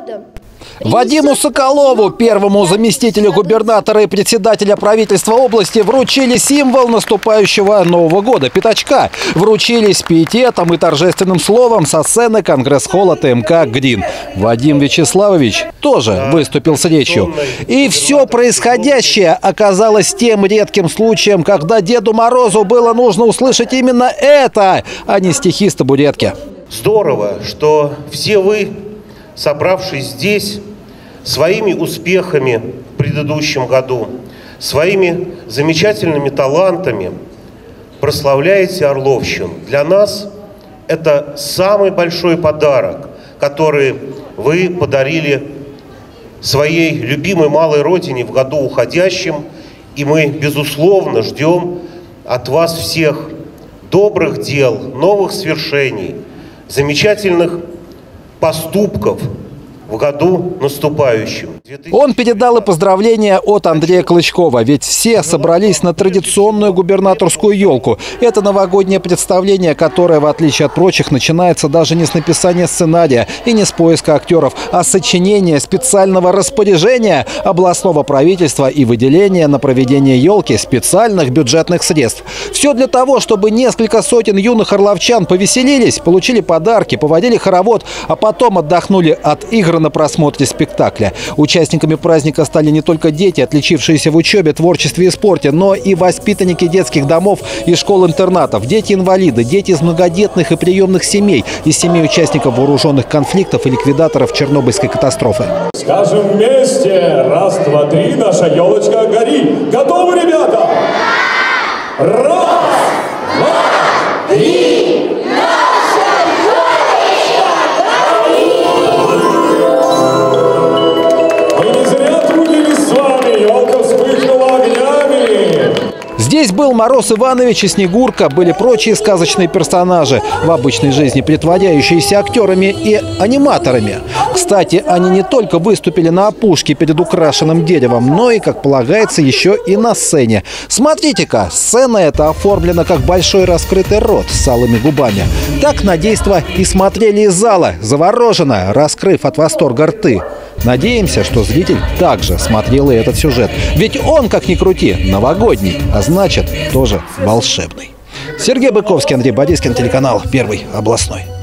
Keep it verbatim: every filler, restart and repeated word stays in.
годом. Вадиму Соколову, первому заместителю губернатора и председателя правительства области, вручили символ наступающего Нового года – пятачка. Вручили с пиететом и торжественным словом со сцены Конгресс-холла ТМК «Грин». Вадим Вячеславович тоже выступил с речью. И все происходящее оказалось тем редким случаем, когда Деду Морозу было нужно услышать именно это, а не стихи с табуретки. Здорово, что все вы, собравшись здесь, своими успехами в предыдущем году, своими замечательными талантами прославляете Орловщину. Для нас это самый большой подарок, который вы подарили своей любимой малой родине в году уходящем. И мы, безусловно, ждем от вас всех добрых дел, новых свершений, замечательных поступков в году наступающем. Он передал и поздравления от Андрея Клычкова, ведь все собрались на традиционную губернаторскую елку. Это новогоднее представление, которое, в отличие от прочих, начинается даже не с написания сценария и не с поиска актеров, а с сочинения специального распоряжения областного правительства и выделения на проведение елки специальных бюджетных средств. Все для того, чтобы несколько сотен юных орловчан повеселились, получили подарки, поводили хоровод, а потом отдохнули от игр на просмотре спектакля. Участниками праздника стали не только дети, отличившиеся в учебе, творчестве и спорте, но и воспитанники детских домов и школ-интернатов, дети-инвалиды, дети из многодетных и приемных семей, из семей участников вооруженных конфликтов и ликвидаторов Чернобыльской катастрофы. Скажем вместе: раз, два, три, наша елочка гори. Готовы, ребята? Раз, два, три. Здесь был Мороз Иванович и Снегурка, были прочие сказочные персонажи, в обычной жизни притворяющиеся актерами и аниматорами. Кстати, они не только выступили на опушке перед украшенным деревом, но и, как полагается, еще и на сцене. Смотрите-ка, сцена эта оформлена как большой раскрытый рот с алыми губами. Так на действо и смотрели из зала, завороженно, раскрыв от восторга рты. Надеемся, что зритель также смотрел и этот сюжет. Ведь он, как ни крути, новогодний, а значит, тоже волшебный. Сергей Быковский, Андрей Борискин, телеканал Первый областной.